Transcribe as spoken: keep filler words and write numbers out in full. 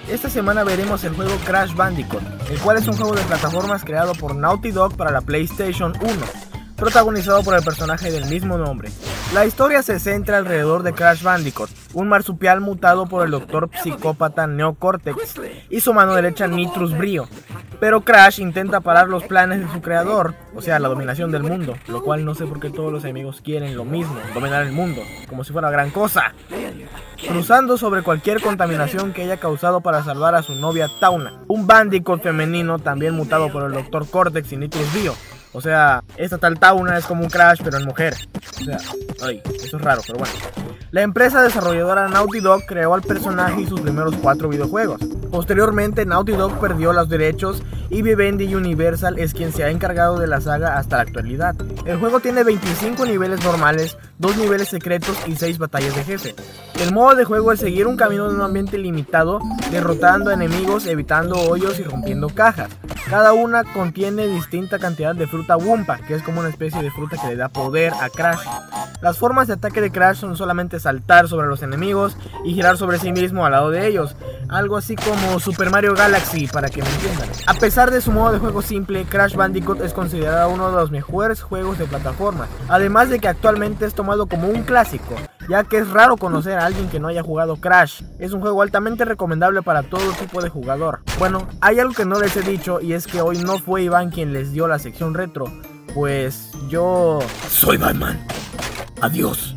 Esta semana veremos el juego Crash Bandicoot, el cual es un juego de plataformas creado por Naughty Dog para la PlayStation uno, protagonizado por el personaje del mismo nombre. La historia se centra alrededor de Crash Bandicoot, un marsupial mutado por el doctor psicópata Neo Cortex y su mano derecha Nitrus Brio. Pero Crash intenta parar los planes de su creador, o sea, la dominación del mundo, lo cual no sé por qué todos los enemigos quieren lo mismo, dominar el mundo, como si fuera gran cosa. Cruzando sobre cualquier contaminación que haya causado para salvar a su novia Tauna, un Bandicoot femenino también mutado por el doctor Cortex y Nitrus Brio. O sea, esta tal Tauna es como un Crash pero en mujer. O sea, ay, eso es raro, pero bueno. La empresa desarrolladora Naughty Dog creó al personaje y sus primeros cuatro videojuegos. Posteriormente, Naughty Dog perdió los derechos y Vivendi Universal es quien se ha encargado de la saga hasta la actualidad. El juego tiene veinticinco niveles normales, dos niveles secretos y seis batallas de jefe. El modo de juego es seguir un camino de un ambiente limitado, derrotando a enemigos, evitando hoyos y rompiendo cajas. Cada una contiene distinta cantidad de fruta Wumpa, que es como una especie de fruta que le da poder a Crash. Las formas de ataque de Crash son solamente saltar sobre los enemigos y girar sobre sí mismo al lado de ellos, algo así como Super Mario Galaxy, para que me entiendan. A pesar de su modo de juego simple, Crash Bandicoot es considerado uno de los mejores juegos de plataforma, además de que actualmente es tomado como un clásico, ya que es raro conocer a alguien que no haya jugado Crash. Es un juego altamente recomendable para todo tipo de jugador. Bueno, hay algo que no les he dicho y es que hoy no fue Iván quien les dio la sección retro, pues yo soy Batman. Adiós.